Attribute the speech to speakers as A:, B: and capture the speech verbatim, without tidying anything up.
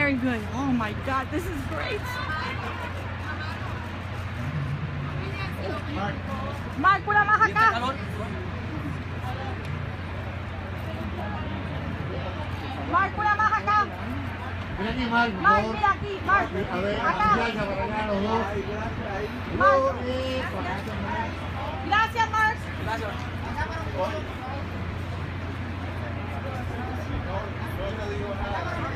A: very good. Oh my God, this is great. Mark, una más acá. Mark, una más acá.
B: Mira aquí, Mark.
A: Mark, mira aquí, Mark.
B: A ver,
A: Acá.
B: para allá los dos.
A: Mark. Gracias, Mark.
C: Gracias.
B: No, no digo nada.